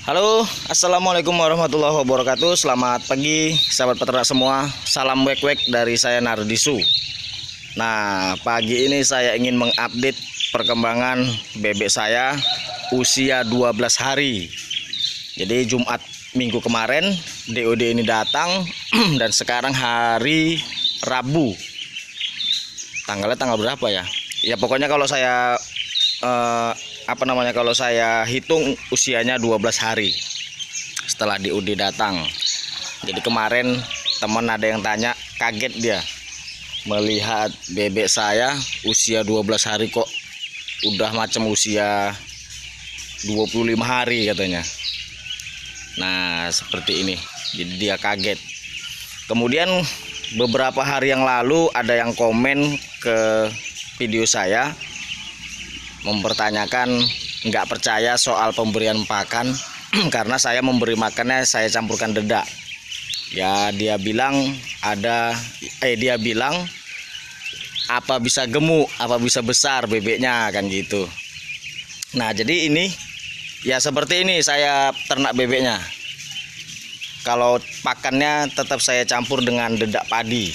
Halo, assalamualaikum warahmatullahi wabarakatuh. Selamat pagi, sahabat peternak semua. Salam wek-wek dari saya Nardisu. Nah, pagi ini saya ingin mengupdate perkembangan bebek saya usia 12 hari. Jadi Jumat minggu kemarin DOD ini datang dan sekarang hari Rabu. Tanggalnya tanggal berapa ya? Ya pokoknya kalau saya kalau saya hitung usianya 12 hari setelah DOD datang. Jadi kemarin teman ada yang tanya, kaget dia melihat bebek saya usia 12 hari kok udah macam usia 25 hari katanya. Nah seperti ini, jadi dia kaget. Kemudian beberapa hari yang lalu ada yang komen ke video saya mempertanyakan nggak percaya soal pemberian pakan karena saya memberi makannya saya campurkan dedak. Ya dia bilang dia bilang apa bisa gemuk, apa bisa besar bebeknya kan gitu. Nah jadi ini ya seperti ini saya ternak bebeknya. Kalau pakannya tetap saya campur dengan dedak padi.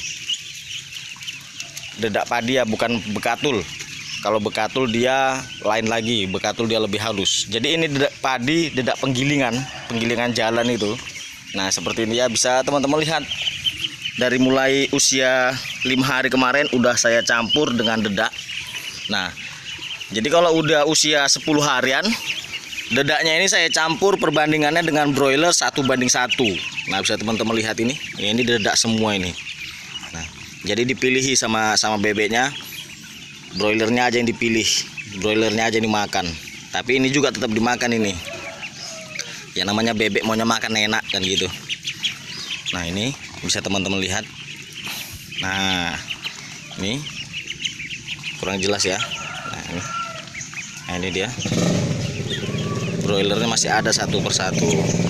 Dedak padi ya, bukan bekatul. Kalau bekatul dia lain lagi, bekatul dia lebih halus. Jadi ini dedak padi, dedak penggilingan jalan itu. Nah seperti ini ya, bisa teman-teman lihat. Dari mulai usia 5 hari kemarin udah saya campur dengan dedak. Nah jadi kalau udah usia 10 harian, dedaknya ini saya campur perbandingannya dengan broiler 1:1. Nah bisa teman-teman lihat ini dedak semua ini. Nah jadi dipilihi sama bebeknya. Broilernya aja yang dipilih, broilernya aja yang dimakan. Tapi ini juga tetap dimakan ini. Ya namanya bebek maunya makan enak kan gitu. Nah ini bisa teman-teman lihat. Nah ini kurang jelas ya. Nah ini dia. Broilernya masih ada satu persatu.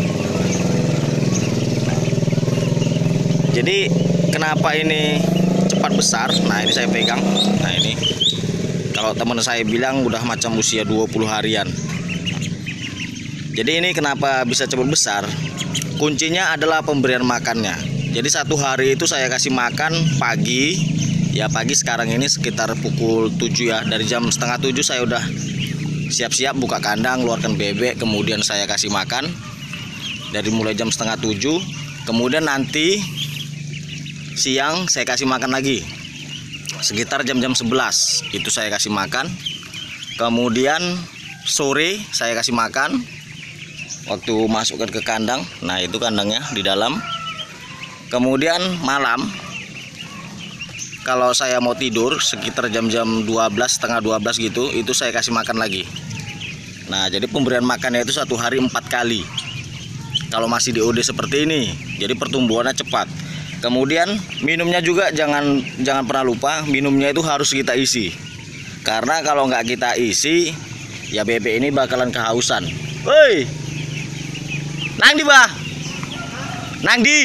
Jadi kenapa ini cepat besar? Nah ini saya pegang. Nah ini kalau teman saya bilang udah macam usia 20 harian. Jadi ini kenapa bisa cepat besar? Kuncinya adalah pemberian makannya. Jadi satu hari itu saya kasih makan pagi. Ya pagi sekarang ini sekitar pukul 7 ya. Dari jam setengah 7 saya udah siap-siap buka kandang, keluarkan bebek. Kemudian saya kasih makan. Dari mulai jam setengah 7. Kemudian nanti siang saya kasih makan lagi. Sekitar jam-jam 11 itu saya kasih makan. Kemudian sore saya kasih makan waktu masukkan ke kandang. Nah itu kandangnya di dalam. Kemudian malam kalau saya mau tidur sekitar jam-jam 12, setengah 12 gitu, itu saya kasih makan lagi. Nah jadi pemberian makannya itu satu hari 4 kali kalau masih DOD seperti ini. Jadi pertumbuhannya cepat. Kemudian minumnya juga jangan pernah lupa, minumnya itu harus kita isi. Karena kalau nggak kita isi, ya bebek ini bakalan kehausan. Woi, nang di bah, nang di.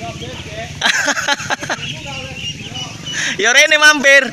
Yorene mampir.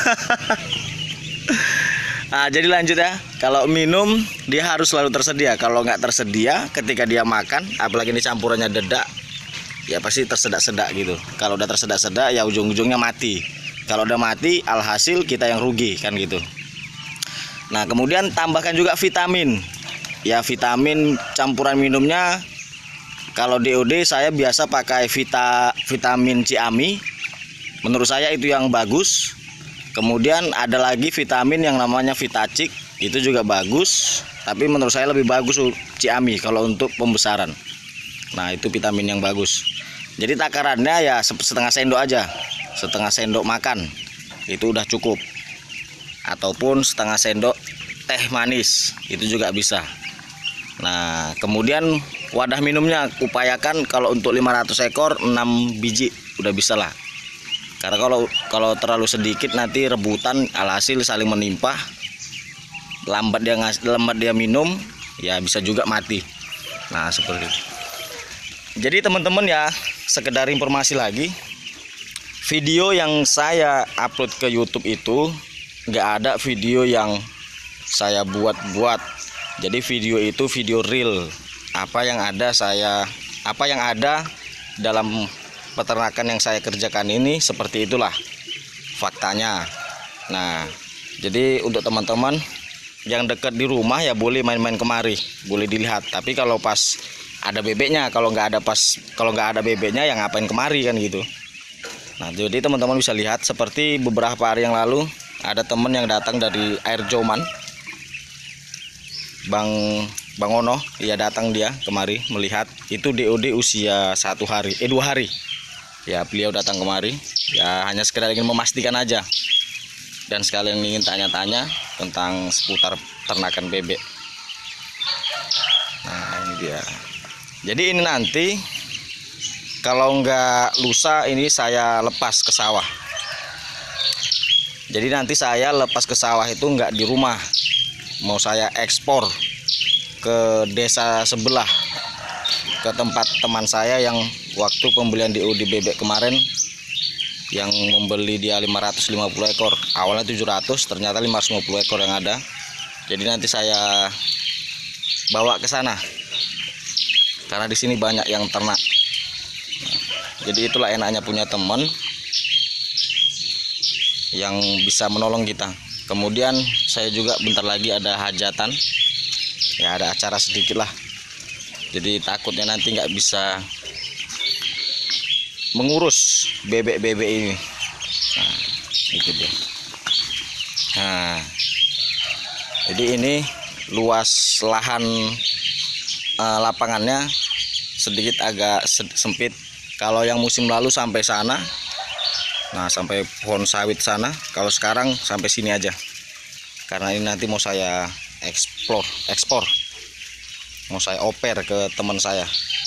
Nah, jadi lanjut ya. Kalau minum dia harus selalu tersedia. Kalau nggak tersedia, ketika dia makan, apalagi ini campurannya dedak, ya pasti tersedak-sedak gitu. Kalau udah tersedak-sedak ya ujung-ujungnya mati. Kalau udah mati alhasil kita yang rugi kan gitu. Nah kemudian tambahkan juga vitamin. Ya vitamin campuran minumnya, kalau DOD saya biasa pakai vitamin Ciami. Menurut saya itu yang bagus. Kemudian ada lagi vitamin yang namanya Vitacik, itu juga bagus. Tapi menurut saya lebih bagus Ciami kalau untuk pembesaran. Nah itu vitamin yang bagus. Jadi takarannya ya setengah sendok aja, setengah sendok makan itu udah cukup. Ataupun setengah sendok teh manis itu juga bisa. Nah kemudian wadah minumnya upayakan kalau untuk 500 ekor 6 biji udah bisa lah. Karena kalau terlalu sedikit nanti rebutan, alhasil saling menimpa. Lambat dia minum ya bisa juga mati. Nah seperti itu. Jadi teman-teman ya, sekedar informasi lagi, video yang saya upload ke YouTube itu nggak ada video yang saya buat-buat. Jadi video itu video real, apa yang ada dalam peternakan yang saya kerjakan ini seperti itulah faktanya. Nah, jadi untuk teman-teman yang dekat di rumah ya boleh main-main kemari, boleh dilihat. Tapi kalau pas ada bebeknya, kalau nggak ada bebeknya ya ngapain kemari kan gitu. Nah, jadi teman-teman bisa lihat seperti beberapa hari yang lalu ada teman yang datang dari Air Joman, Bang Ono, ya datang dia kemari melihat itu DOD usia 2 hari. Ya beliau datang kemari, ya hanya sekedar ingin memastikan aja dan sekalian ingin tanya-tanya tentang seputar ternakan bebek. Nah, ini dia. Jadi ini nanti kalau nggak lusa ini saya lepas ke sawah. Jadi nanti saya lepas ke sawah itu nggak di rumah, mau saya ekspor ke desa sebelah, ke tempat teman saya yang waktu pembelian DOD bebek kemarin yang membeli dia 550 ekor, awalnya 700, ternyata 550 ekor yang ada. Jadi nanti saya bawa ke sana karena di sini banyak yang ternak. Jadi itulah enaknya punya teman yang bisa menolong kita. Kemudian saya juga bentar lagi ada hajatan, ya ada acara sedikit lah. Jadi takutnya nanti nggak bisa mengurus bebek-bebek ini. Nah, itu dia. Nah, jadi ini luas lahan lapangannya sedikit agak sempit. Kalau yang musim lalu sampai sana, nah sampai pohon sawit sana. Kalau sekarang sampai sini aja, karena ini nanti mau saya ekspor, mau saya oper ke teman saya.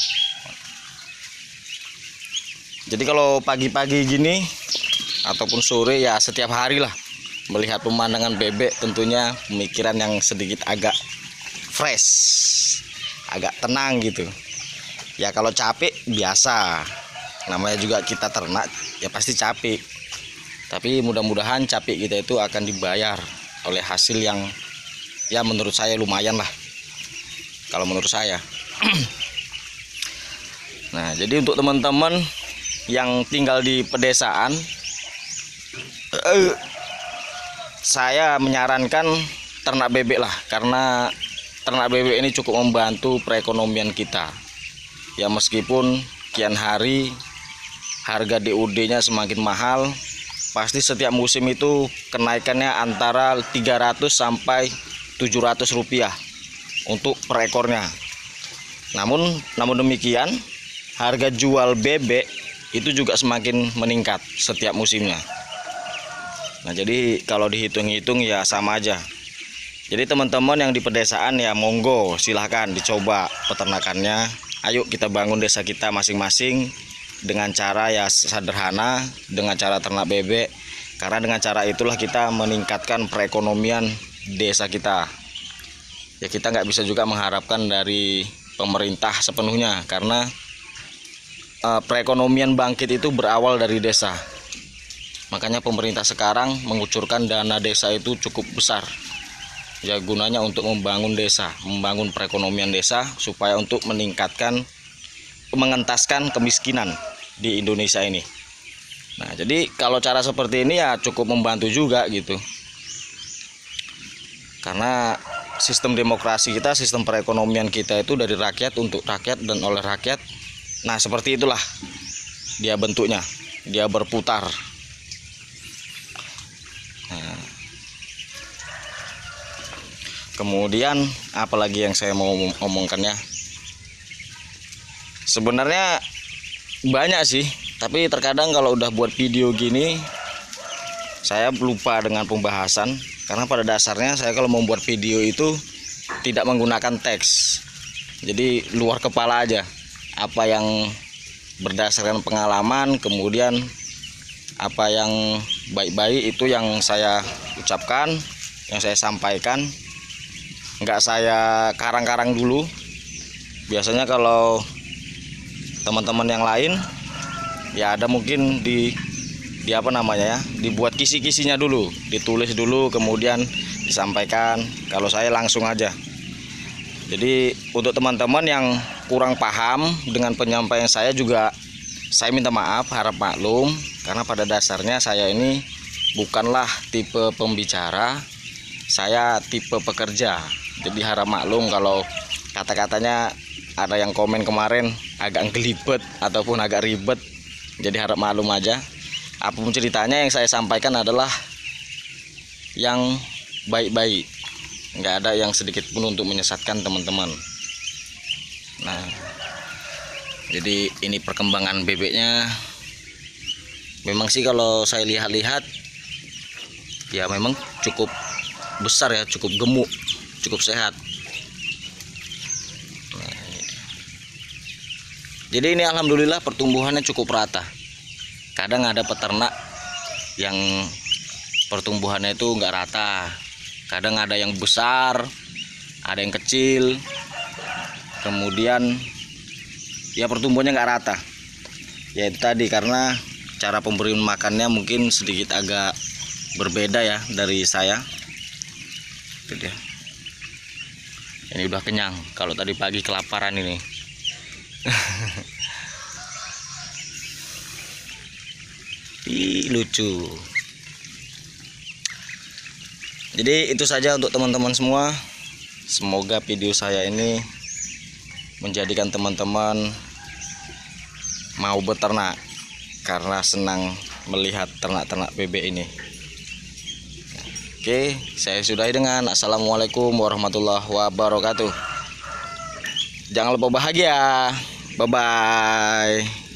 Jadi kalau pagi-pagi gini ataupun sore ya setiap hari lah melihat pemandangan bebek, tentunya pemikiran yang sedikit agak fresh, agak tenang gitu. Ya kalau capek biasa, namanya juga kita ternak ya pasti capek. Tapi mudah-mudahan capek kita itu akan dibayar oleh hasil yang ya menurut saya lumayan lah, kalau menurut saya. Nah, jadi untuk teman-teman yang tinggal di pedesaan, saya menyarankan ternak bebek lah, karena ternak bebek ini cukup membantu perekonomian kita. Ya meskipun kian hari harga DOD-nya semakin mahal, pasti setiap musim itu kenaikannya antara 300 sampai 700 rupiah untuk per ekornya. Namun demikian harga jual bebek itu juga semakin meningkat setiap musimnya. Nah, jadi kalau dihitung-hitung ya sama aja. Jadi teman-teman yang di pedesaan ya monggo silahkan dicoba peternakannya. Ayo kita bangun desa kita masing-masing dengan cara ya sederhana, dengan cara ternak bebek. Karena dengan cara itulah kita meningkatkan perekonomian desa kita. Ya kita nggak bisa juga mengharapkan dari pemerintah sepenuhnya, karena perekonomian bangkit itu berawal dari desa. Makanya pemerintah sekarang mengucurkan dana desa itu cukup besar. Ya gunanya untuk membangun desa, membangun perekonomian desa supaya untuk mengentaskan kemiskinan di Indonesia ini. Nah, jadi kalau cara seperti ini ya cukup membantu juga gitu. Karena sistem demokrasi kita, sistem perekonomian kita itu dari rakyat untuk rakyat dan oleh rakyat. Nah, seperti itulah dia bentuknya, dia berputar. Nah, kemudian apalagi yang saya mau omongkannya, sebenarnya banyak sih, tapi terkadang kalau udah buat video gini saya lupa dengan pembahasan. Karena pada dasarnya saya kalau membuat video itu tidak menggunakan teks, jadi luar kepala aja, apa yang berdasarkan pengalaman, kemudian apa yang baik-baik itu yang saya ucapkan, yang saya sampaikan. Nggak saya karang-karang dulu. Biasanya kalau teman-teman yang lain ya ada mungkin di apa namanya ya, dibuat kisi-kisinya dulu, ditulis dulu kemudian disampaikan. Kalau saya langsung aja. Jadi untuk teman-teman yang kurang paham dengan penyampaian saya juga, saya minta maaf, harap maklum, karena pada dasarnya saya ini bukanlah tipe pembicara, saya tipe pekerja. Jadi harap maklum kalau kata-katanya ada yang komen kemarin agak ngelibet ataupun agak ribet. Jadi harap maklum aja. Apapun ceritanya yang saya sampaikan adalah yang baik-baik, nggak ada yang sedikit pun untuk menyesatkan teman-teman. Nah, jadi ini perkembangan bebeknya. Memang sih kalau saya lihat-lihat ya memang cukup besar ya, cukup gemuk, cukup sehat. Nah, jadi ini alhamdulillah pertumbuhannya cukup rata. Kadang ada peternak yang pertumbuhannya itu nggak rata, kadang ada yang besar, ada yang kecil, kemudian ya pertumbuhannya nggak rata. Ya itu tadi, karena cara pemberian makannya mungkin sedikit agak berbeda ya dari saya. Itu dia. Ini udah kenyang, kalau tadi pagi kelaparan ini. Ih, lucu. Jadi itu saja untuk teman-teman semua. Semoga video saya ini menjadikan teman-teman mau beternak karena senang melihat ternak-ternak bebek ini. Oke, saya sudahi dengan assalamualaikum warahmatullahi wabarakatuh. Jangan lupa bahagia. Bye bye.